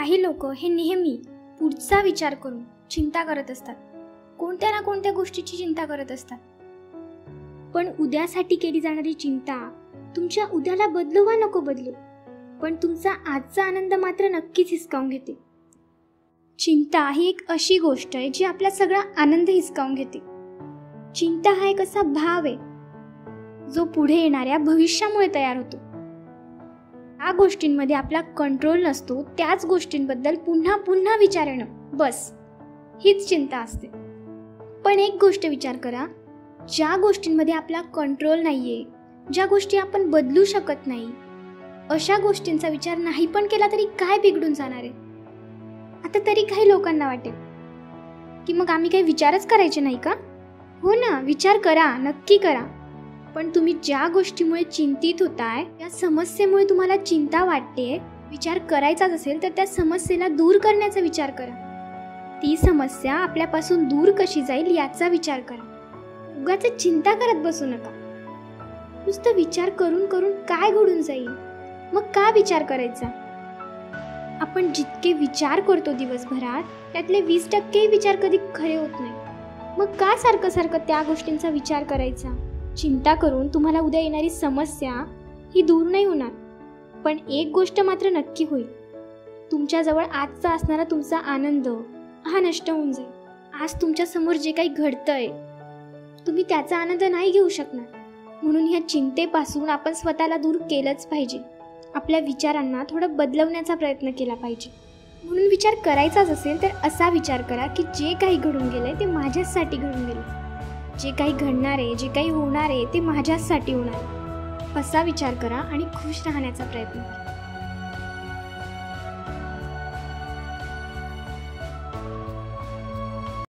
काही लोक हे नेहमी पुढचा विचार करून चिंता करत असतात, कोणत्या ना कोणत्या गोष्टीची चिंता करत असतात. पण उद्यासाठी केली जाणारी चिंता तुमच्या उद्याला बदलू वा नको बदलू, पण तुमचा आजचा आनंद मात्र नक्कीच हिसकावून घेते. चिंता ही एक अशी गोष्ट आहे जी आपला सगळा आनंद हिसकावून घेते. चिंता हा एक असा भाव आहे जो पुढे येणाऱ्या भविष्यामुळे तयार होतो. या गोष्टींमध्ये आपला कंट्रोल नसतो, त्याच गोष्टींबद्दल पुन्हा पुन्हा विचार येणं, बस हीच चिंता असते. पण एक गोष्ट विचार करा, ज्या गोष्टींमध्ये आपला कंट्रोल नाहीये, ज्या गोष्टी आपण बदलू शकत नाही, अशा गोष्टींचा विचार नाही पण केला तरी काय बिघडून जाणार आहे. आता तरी काही लोकांना वाटेल की मग आम्ही काही विचारच करायचे नाही का? हो ना, विचार करा, नक्की करा. पण तुम्ही ज्या गोष्टीमुळे चिंतित होताय, त्या समस्येमुळे तुम्हाला चिंता वाटते, विचार करायचाच असेल तर त्या समस्येला दूर करण्याचा विचार करा. ती समस्या आपल्यापासून दूर कशी जाईल याचा विचार करा. उगाच चिंता करत बसू नका. नुसतं विचार करून करून काय घडून जाईल, मग का विचार करायचा? आपण जितके विचार करतो दिवसभरात, त्यातले 20% विचार कधी खरे होत नाही. मग का सारखं सारखं त्या गोष्टींचा विचार करायचा? चिंता करून तुम्हाला उद्या येणारी समस्या ही दूर नाही होणार, पण एक गोष्ट मात्र नक्की होईल, तुमच्याजवळ आजचा असणारा तुमचा आनंद हा नष्ट होऊन जाईल. आज तुमच्या समोर जे काही घडतंय तुम्ही त्याचा आनंद नाही घेऊ शकणार. म्हणून ह्या चिंतेपासून आपण स्वतःला दूर केलंच पाहिजे. आपल्या विचारांना थोडं बदलवण्याचा प्रयत्न केला पाहिजे. म्हणून विचार करायचाच असेल तर असा विचार करा की जे काही घडून गेलंय ते माझ्यासाठी घडून गेलं, जे काही घडणार आहे, जे काही होणार आहे ते माझ्यासाठी होणार आहे, असा विचार करा आणि खुश राहण्याचा प्रयत्न करा.